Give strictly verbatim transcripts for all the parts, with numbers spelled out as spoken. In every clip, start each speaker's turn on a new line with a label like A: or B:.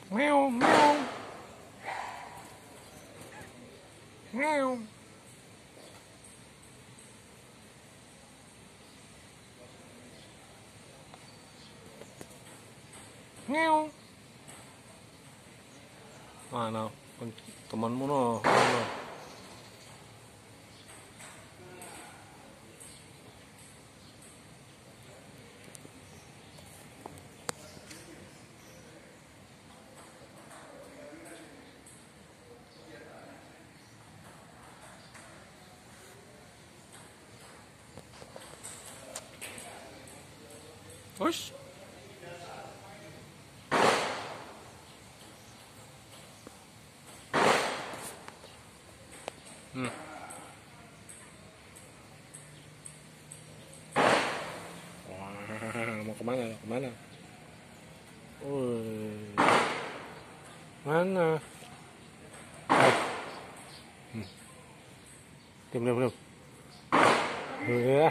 A: Meow, meow. Meow. Meow. Mana temanmu no? Mana? Hush. Hmm. Wah, mau kemana? Kemana? Woi, mana? Hmm. Diam, diam, diam. Ya.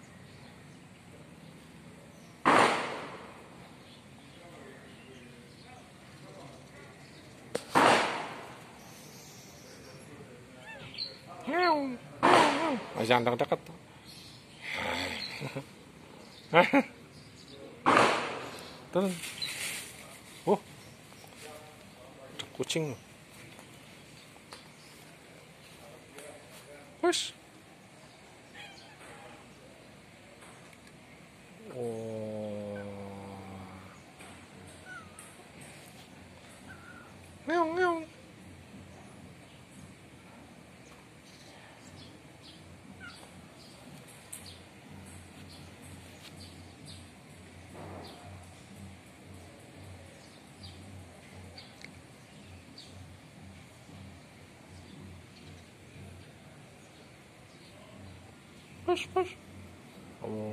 A: Oh, jangan dekat. Turun. Oh, kucing. Hush. Oh. Meow, meow. Push, push. Oh,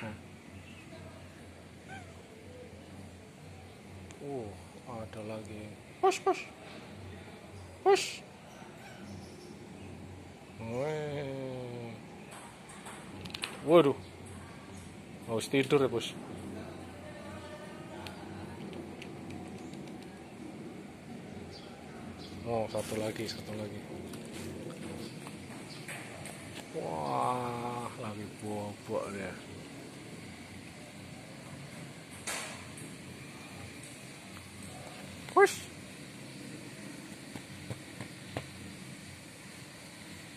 A: oh, ada lagi. Push, push, push. Weh. Waduh, harus tidur ya bos. Oh, satu lagi, satu lagi. Wah, lagi bobok dia. Push.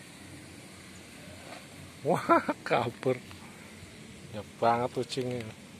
A: Wah, kabur. Ya banget kucingnya.